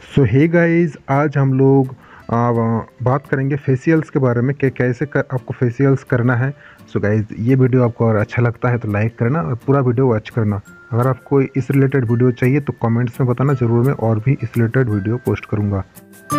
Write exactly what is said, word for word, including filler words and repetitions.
सो hey guys, आज हम लोग आ, बात करेंगे फेशियल्स के बारे में कि कैसे कर, आपको फेशियल्स करना है। सो गाइस, ये वीडियो आपको अगर अच्छा लगता है तो लाइक करना और पूरा वीडियो वॉच करना। अगर आपको इस रिलेटेड वीडियो चाहिए तो कमेंट्स में बताना, ज़रूर मैं और भी इस रिलेटेड वीडियो पोस्ट करूँगा।